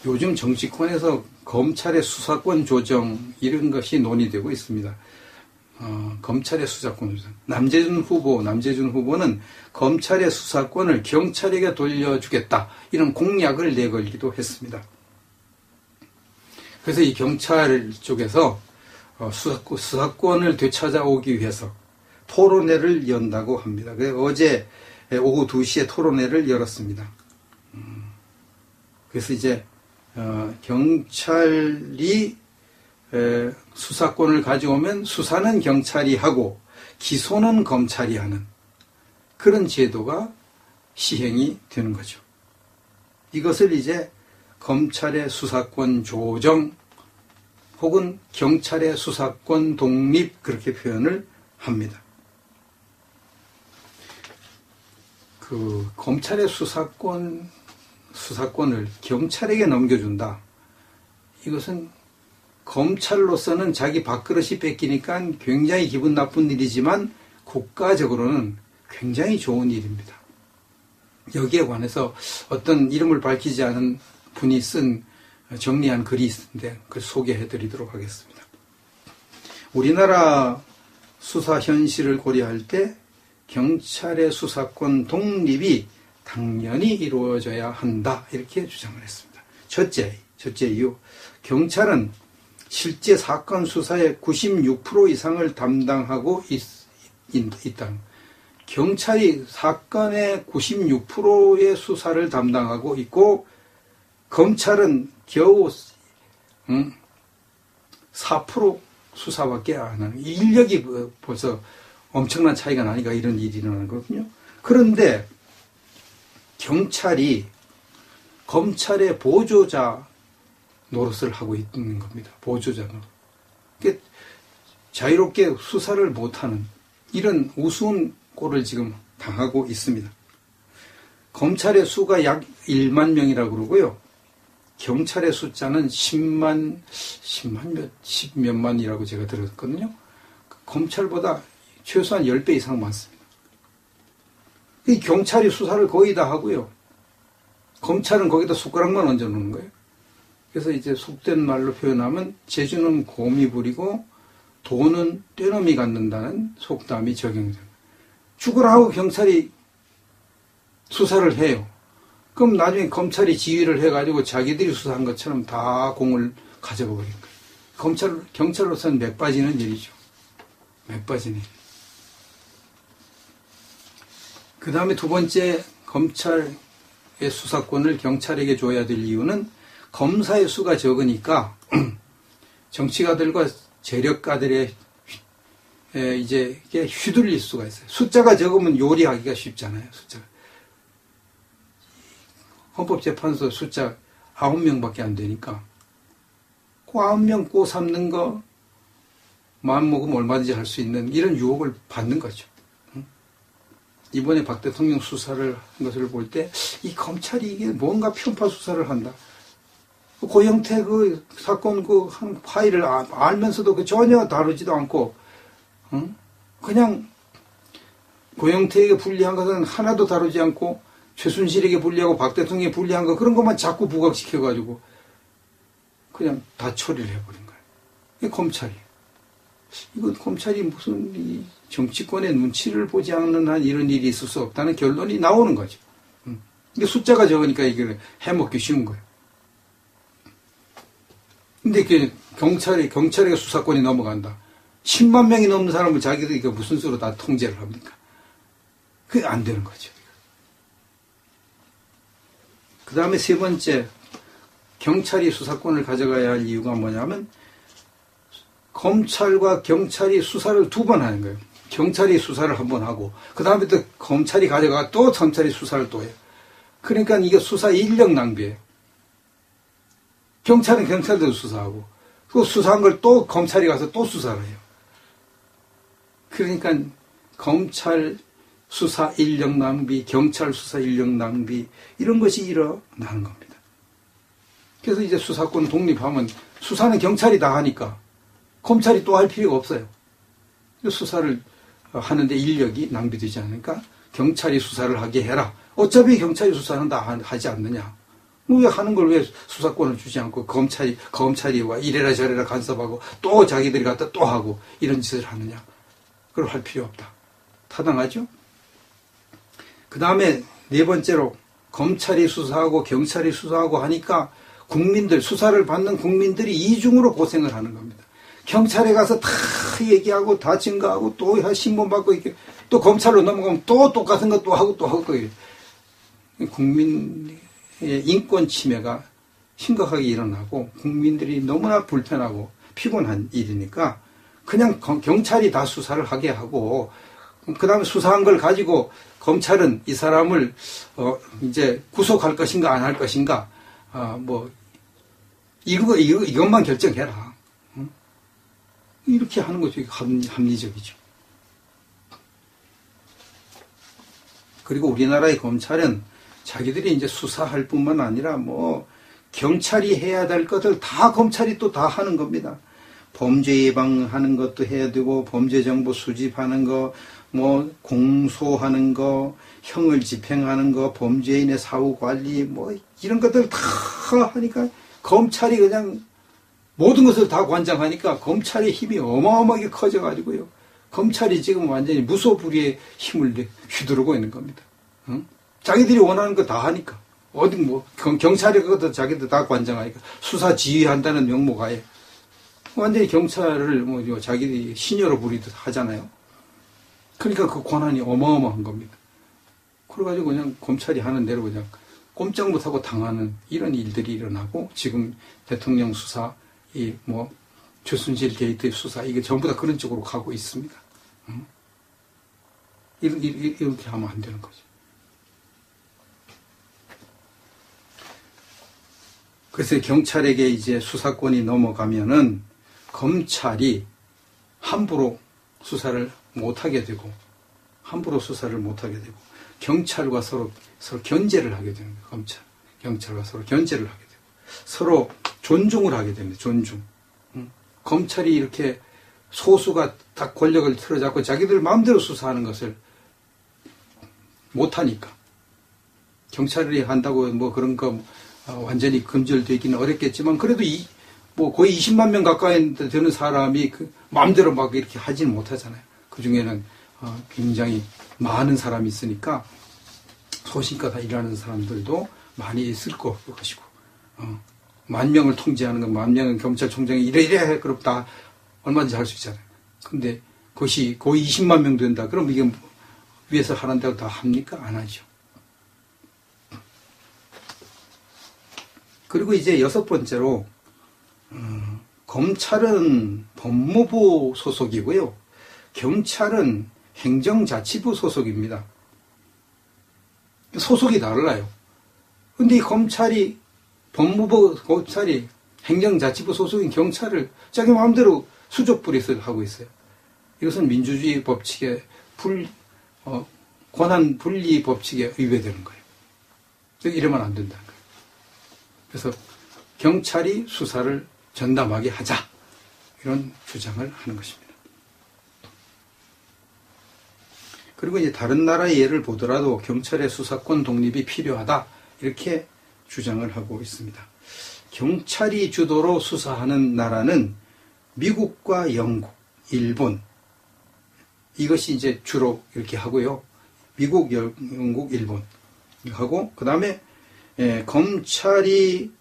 요즘 정치권에서 검찰의 수사권 조정 이런 것이 논의되고 있습니다. 검찰의 수사권 조정. 남재준 후보는 검찰의 수사권을 경찰에게 돌려주겠다 이런 공약을 내걸기도 했습니다. 그래서 이 경찰 쪽에서 수사권을 되찾아오기 위해서 토론회를 연다고 합니다. 그래서 어제 오후 2시에 토론회를 열었습니다. 그래서 이제 경찰이 수사권을 가져오면 수사는 경찰이 하고 기소는 검찰이 하는 그런 제도가 시행이 되는 거죠. 이것을 이제 검찰의 수사권 조정 혹은 경찰의 수사권 독립 그렇게 표현을 합니다. 그 검찰의 수사권을 경찰에게 넘겨준다. 이것은 검찰로서는 자기 밥그릇이 뺏기니까 굉장히 기분 나쁜 일이지만 국가적으로는 굉장히 좋은 일입니다. 여기에 관해서 어떤 이름을 밝히지 않은 분이 쓴 정리한 글이 있는데 그걸 소개해드리도록 하겠습니다. 우리나라 수사 현실을 고려할 때 경찰의 수사권 독립이 당연히 이루어져야 한다 이렇게 주장을 했습니다. 첫째 이유, 경찰은 실제 사건 수사의 96% 이상을 담당하고 있다. 경찰이 사건의 96%의 수사를 담당하고 있고 검찰은 겨우 4% 수사밖에 안 하는, 인력이 벌써 엄청난 차이가 나니까 이런 일이 일어나는 거거든요. 그런데 경찰이 검찰의 보조자 노릇을 하고 있는 겁니다. 보조자 노릇. 그러니까 자유롭게 수사를 못하는 이런 우스운 꼴을 지금 당하고 있습니다. 검찰의 수가 약 1만 명이라고 그러고요. 경찰의 숫자는 10몇만이라고 제가 들었거든요. 검찰보다 최소한 10배 이상 많습니다. 이 경찰이 수사를 거의 다 하고요. 검찰은 거기다 숟가락만 얹어 놓는 거예요. 그래서 이제 속된 말로 표현하면 재주는 곰이 부리고 돈은 떼놈이 갖는다는 속담이 적용됩니다. 죽으라 하고 경찰이 수사를 해요. 그럼 나중에 검찰이 지휘를 해가지고 자기들이 수사한 것처럼 다 공을 가져가 버린 거예요. 경찰로서는 맥 빠지는 일이죠. 맥 빠지는 일. 그 다음에 두 번째, 검찰의 수사권을 경찰에게 줘야 될 이유는 검사의 수가 적으니까 정치가들과 재력가들의 이제 휘둘릴 수가 있어요. 숫자가 적으면 요리하기가 쉽잖아요. 숫자가. 헌법재판소 숫자 9명밖에 안 되니까 그 9명 꼬 삼는 거 마음 먹으면 얼마든지 할 수 있는 이런 유혹을 받는 거죠. 이번에 박 대통령 수사를 한 것을 볼 때 이 검찰이 이게 뭔가 편파 수사를 한다. 고영태 그 사건 그 한 파일을 알면서도 그 전혀 다루지도 않고 그냥 고영태에게 불리한 것은 하나도 다루지 않고 최순실에게 불리하고 박 대통령에 불리한 거 그런 것만 자꾸 부각시켜가지고 그냥 다 처리를 해버린 거예요. 이게 검찰이에요. 이거 검찰이 무슨 이 정치권의 눈치를 보지 않는 한 이런 일이 있을 수 없다는 결론이 나오는 거죠. 이게 숫자가 적으니까 이게 해먹기 쉬운 거예요. 근데 그 경찰에게 수사권이 넘어간다. 10만 명이 넘는 사람을 자기들이 무슨 수로 다 통제를 합니까? 그게 안 되는 거죠. 그 다음에 세 번째, 경찰이 수사권을 가져가야 할 이유가 뭐냐면 검찰과 경찰이 수사를 두 번 하는 거예요. 경찰이 수사를 한 번 하고 그 다음에 또 검찰이 가져가 또 검찰이 수사를 또 해요. 그러니까 이게 수사 인력 낭비예요. 경찰은 경찰대로 수사하고 그 수사한 걸 또 검찰이 가서 또 수사를 해요. 그러니까 검찰 수사 인력 낭비, 경찰 수사 인력 낭비 이런 것이 일어나는 겁니다. 그래서 이제 수사권 독립하면 수사는 경찰이 다 하니까 검찰이 또 할 필요가 없어요. 수사를 하는데 인력이 낭비되지 않으니까 경찰이 수사를 하게 해라. 어차피 경찰이 수사는 다 하지 않느냐. 왜 하는 걸 왜 수사권을 주지 않고 검찰이 와 이래라 저래라 간섭하고 또 자기들이 갖다 또 하고 이런 짓을 하느냐. 그걸 할 필요 없다. 타당하죠? 그 다음에 네 번째로 검찰이 수사하고 경찰이 수사하고 하니까 국민들, 수사를 받는 국민들이 이중으로 고생을 하는 겁니다. 경찰에 가서 다 얘기하고 다 증거하고 또 신문 받고 이렇게 또 검찰로 넘어가면 또 똑같은 거 또 하고 또 하고 국민의 인권 침해가 심각하게 일어나고 국민들이 너무나 불편하고 피곤한 일이니까 그냥 경찰이 다 수사를 하게 하고 그 다음에 수사한 걸 가지고 검찰은 이 사람을 이제 구속할 것인가 안 할 것인가 이것만 결정해라. 이렇게 하는 것이 합리적이죠. 그리고 우리나라의 검찰은 자기들이 이제 수사할 뿐만 아니라 경찰이 해야 될 것을 다 검찰이 또 다 하는 겁니다. 범죄 예방하는 것도 해야 되고 범죄 정보 수집하는 거, 공소하는 거, 형을 집행하는 거, 범죄인의 사후 관리 이런 것들 다 하니까 검찰이 그냥 모든 것을 다 관장하니까 검찰의 힘이 어마어마하게 커져가지고요. 검찰이 지금 완전히 무소불위의 힘을 휘두르고 있는 겁니다. 응? 자기들이 원하는 거 다 하니까. 경찰이 그것도 자기들 다 관장하니까. 수사 지휘한다는 명목하에. 완전히 경찰을 자기들이 신여로 부리듯 하잖아요. 그러니까 그 권한이 어마어마한 겁니다. 그래가지고 그냥 검찰이 하는 대로 그냥 꼼짝 못하고 당하는 이런 일들이 일어나고 지금 대통령 수사, 최순실 게이트 수사, 이게 전부 다 그런 쪽으로 가고 있습니다. 응? 이렇게 하면 안 되는 거죠. 그래서 경찰에게 이제 수사권이 넘어가면은 검찰이 함부로 수사를 못하게 되고, 경찰과 서로 견제를 하게 됩니다. 경찰과 서로 견제를 하게 되고, 서로 존중을 하게 됩니다. 존중. 검찰이 이렇게 소수가 딱 권력을 틀어잡고 자기들 마음대로 수사하는 것을 못하니까. 경찰이 한다고 그런 거 완전히 금절되어 있기는 어렵겠지만, 그래도 거의 20만 명 가까이 되는 사람이 마음대로 막 이렇게 하지는 못하잖아요. 그 중에는 굉장히 많은 사람이 있으니까 소신껏 일하는 사람들도 많이 있을 것이고, 10,000명을 통제하는 건 10,000명은 경찰총장이 이래 그럼 다 얼마든지 할 수 있잖아요. 근데 그것이 거의 20만 명 된다. 그럼 이게 위에서 하란다고 다 합니까? 안 하죠. 그리고 이제 6번째로 검찰은 법무부 소속이고요. 경찰은 행정자치부 소속입니다. 소속이 달라요. 근데 이 법무부 검찰이 행정자치부 소속인 경찰을 자기 마음대로 수족부리를 하고 있어요. 이것은 민주주의 법칙의 권한 분리 법칙에 위배되는 거예요. 이러면 안 된다는 거예요. 그래서 경찰이 수사를 전담하게 하자, 이런 주장을 하는 것입니다. 그리고 이제 다른 나라의 예를 보더라도 경찰의 수사권 독립이 필요하다, 이렇게 주장을 하고 있습니다. 경찰이 주도로 수사하는 나라는 미국과 영국, 일본, 이것이 이제 주로 이렇게 하고요. 미국, 영국, 일본 하고, 그 다음에 검찰이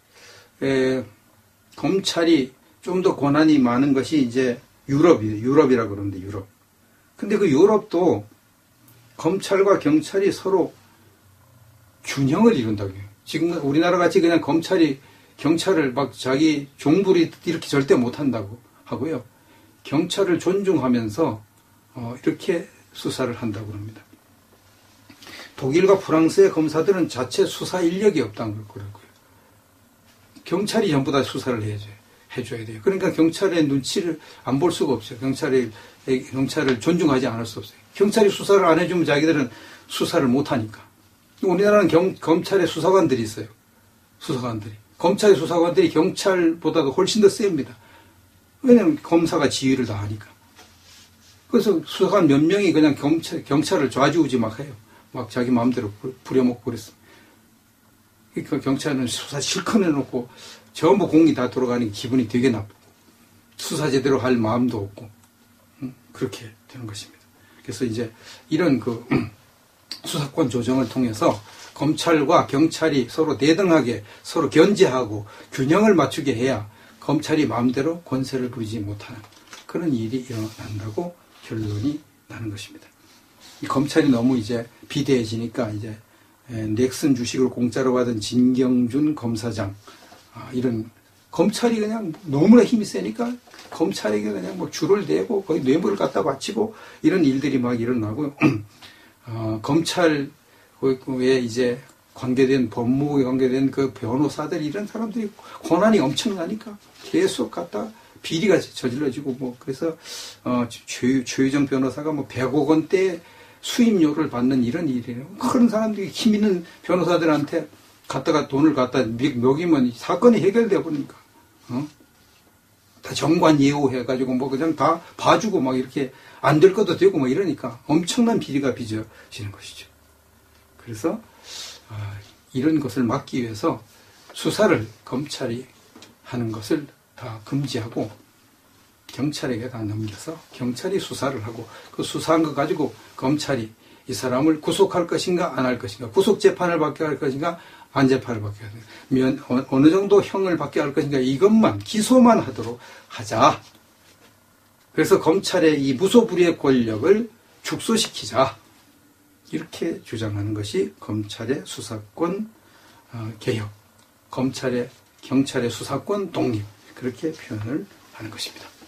좀 더 권한이 많은 것이 이제 유럽이라고 그러는데, 유럽. 근데 그 유럽도 검찰과 경찰이 서로 균형을 이룬다고 해요. 지금 우리나라 같이 그냥 경찰을 막 자기 종부리 이렇게 절대 못한다고 하고요. 경찰을 존중하면서 이렇게 수사를 한다고 합니다. 독일과 프랑스의 검사들은 자체 수사 인력이 없다는 걸 그러고요. 경찰이 전부 다 수사를 해줘야 돼요. 그러니까 경찰의 눈치를 안 볼 수가 없어요. 경찰을 존중하지 않을 수 없어요. 경찰이 수사를 안 해주면 자기들은 수사를 못하니까. 우리나라는 검찰의 수사관들이 있어요. 검찰의 수사관들이 경찰보다도 훨씬 더 셉니다. 왜냐하면 검사가 지휘를 다 하니까. 그래서 수사관 몇 명이 그냥 경찰을 좌지우지 막 해요. 막 자기 마음대로 부려먹고 그랬습니다. 그러니까 경찰은 수사 실컷 해놓고 전부 공이 다 돌아가니 기분이 되게 나쁘고 수사 제대로 할 마음도 없고 그렇게 되는 것입니다. 그래서 이제 이런 그 수사권 조정을 통해서 검찰과 경찰이 서로 대등하게 서로 견제하고 균형을 맞추게 해야 검찰이 마음대로 권세를 부리지 못하는 그런 일이 일어난다고 결론이 나는 것입니다. 이 검찰이 너무 이제 비대해지니까 이제 넥슨 주식을 공짜로 받은 진경준 검사장, 이런 검찰이 그냥 너무나 힘이 세니까 검찰에게 그냥 뭐 줄을 대고 거의 뇌물을 갖다 바치고 이런 일들이 막 일어나고 검찰 에 이제 관계된 법무부에 관계된 그 변호사들 이런 사람들이 권한이 엄청나니까 계속 갖다 비리가 저질러지고 뭐 그래서 최유정 변호사가 뭐 100억 원대 수임료를 받는 이런 일이에요. 그런 사람들이 힘 있는 변호사들한테 갖다가 돈을 갖다 먹이면 사건이 해결돼 버리니까 다 정관 예우해가지고 뭐 그냥 다 봐주고 막 이렇게 안 될 것도 되고 막 이러니까 엄청난 비리가 빚어지는 것이죠. 그래서 이런 것을 막기 위해서 수사를 검찰이 하는 것을 다 금지하고 경찰에게 다 넘겨서 경찰이 수사를 하고 그 수사한 거 가지고 검찰이 이 사람을 구속할 것인가 안 할 것인가, 구속 재판을 받게 할 것인가 안 재판을 받게 할 것인가, 어느 정도 형을 받게 할 것인가, 이것만 기소만 하도록 하자. 그래서 검찰의 이 무소불위의 권력을 축소시키자. 이렇게 주장하는 것이 검찰의 수사권 개혁, 경찰의 수사권 독립, 그렇게 표현을 하는 것입니다.